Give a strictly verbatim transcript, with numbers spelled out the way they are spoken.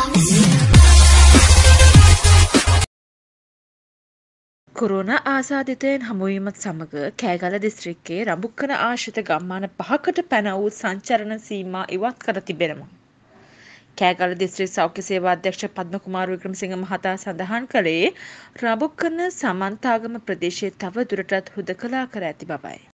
Corona ආසාදිතයින් හමුවීමත් සමග කෑගල්ල දිස්ත්‍රික්කයේ රඹුක්කන ආශ්‍රිත ගම්මාන පහකට පැන වූ සංචරණ සීමා ඉවත් කර තිබෙනවා. කෑගල්ල දිස්ත්‍රික් සෞඛ්‍ය සේවා අධ්‍යක්ෂ පද්මකුමාර වික්‍රමසිංහ මහතා සඳහන් කළේ රඹුක්කන සමන්තාගම ප්‍රදේශයේ තව දුරටත් හුදකලා කර ඇති බවයි.